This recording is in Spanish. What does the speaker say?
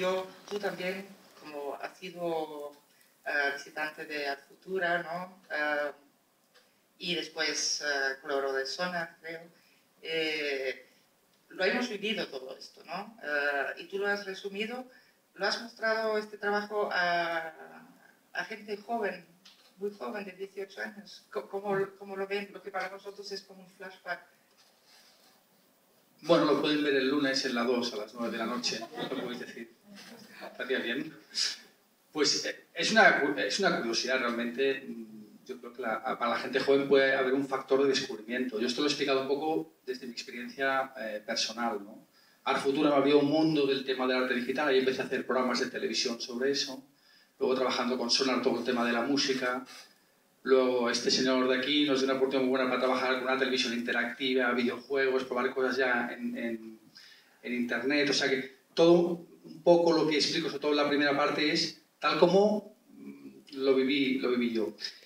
tú también, como has sido visitante de Art Futura, ¿no? Y después colaborador de Sonar, creo. Lo hemos vivido todo esto, ¿no? Y tú lo has resumido, lo has mostrado este trabajo a gente joven, muy joven, de 18 años. ¿Cómo lo ven? Lo que para nosotros es como un flashback. Bueno, lo pueden ver el lunes en la 2 a las 9 de la noche, lo podéis decir. Estaría bien. Pues es una curiosidad realmente. Yo creo que para la gente joven puede haber un factor de descubrimiento. Yo esto lo he explicado un poco desde mi experiencia personal, ¿no? Art Futura me abrió un mundo del tema del arte digital y empecé a hacer programas de televisión sobre eso. Luego trabajando con Sonar todo el tema de la música. Luego este señor de aquí nos dio una oportunidad muy buena para trabajar con una televisión interactiva, videojuegos, probar cosas ya en internet. O sea que todo un poco lo que explico, sobre todo en la primera parte, es tal como lo viví yo.